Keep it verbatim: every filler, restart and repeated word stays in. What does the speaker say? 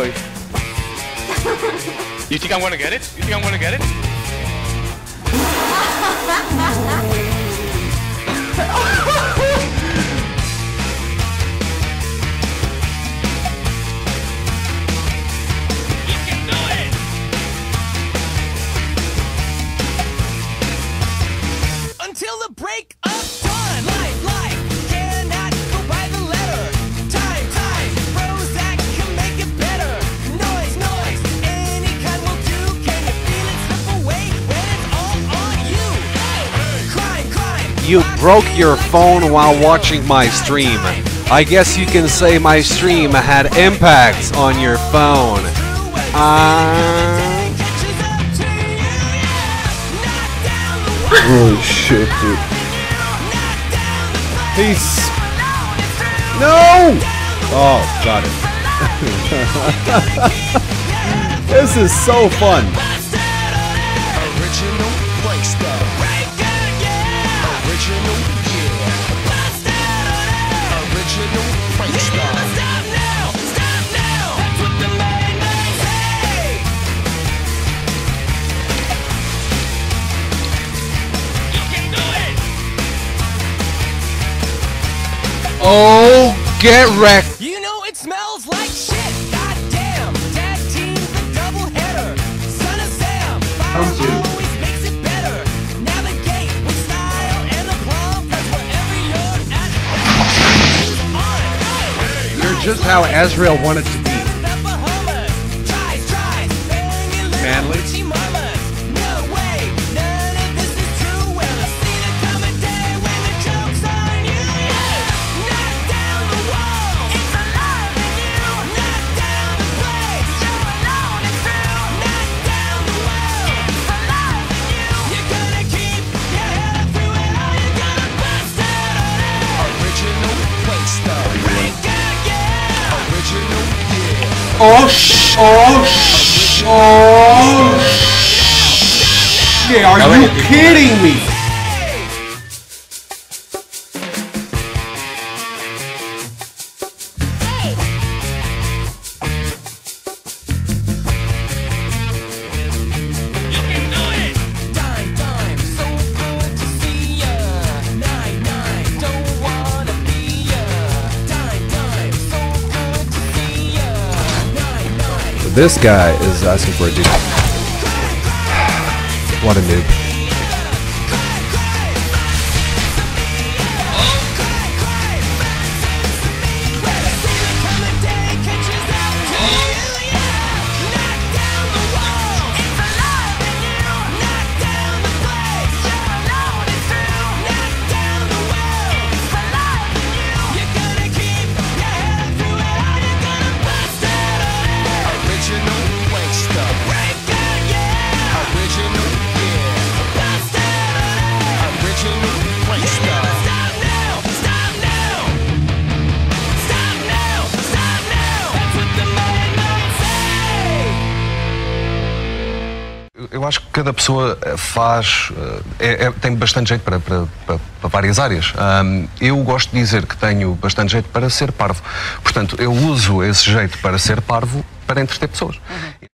boy. You think I'm gonna get it? You think I'm gonna get it? You can do it! Until the break of dawn. Life, life cannot go by the letter. Time, time, Prozac can make it better. Noise, noise, any kind will do. Can you feel it slip away when it's all on you? Crime, crime. You broke your phone while watching my stream. I guess you can say my stream had impact on your phone. Uh... Oh shit, dude. Peace. No! Oh, got it. This is so fun. Original prankster. Original, yeah. Original prankster. Stop now! Stop now! That's what the main man say. You can do it. Oh, get wrecked. You know it smells like shit. Goddamn. Tag team the double header. Son of Sam. Fire always makes it better. Navigate with style and aplomb. That's wherever you're at. On. You're just how Azrael wanted to be. Tries, tries, Manly. no way, none of this is true. Well, I've seen it coming day when the joke's on you. Knock down the wall, it's alive in you. Knock down the place, you're alone and true. Knock down the wall, it's alive in you. You're gonna keep your head through it all. You're gonna bust it on it. Original prankster. Original, yeah. Oh, sh oh, sh oh, shit. Are you kidding me? You can do it! Dime, dime, so good to see ya. Nine, nine, don't wanna be ya. Dime, dime, so good to see ya. Nine, nine. This guy is asking for a dude. What a noob. Eu acho que cada pessoa faz, é, é, tem bastante jeito para, para, para, para várias áreas. Um, eu gosto de dizer que tenho bastante jeito para ser parvo. Portanto, eu uso esse jeito para ser parvo para entreter pessoas. Uhum.